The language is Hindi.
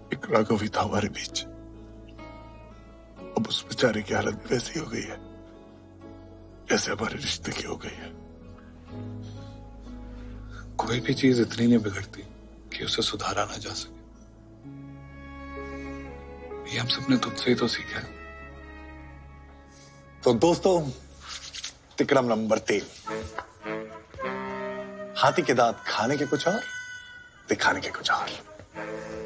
एक राघव ही था हमारे बीच। अब उस बेचारे की हालत भी वैसी हो गई है जैसे हमारे रिश्ते की हो गई है। कोई भी चीज इतनी नहीं बिगड़ती कि उसे सुधारा ना जा सके। ये हम सबने तुझसे ही तो सीखा है। तो दोस्तों, तिक्रम नंबर 3। हाथी के दांत खाने के कुछ और, दिखाने के कुछ और।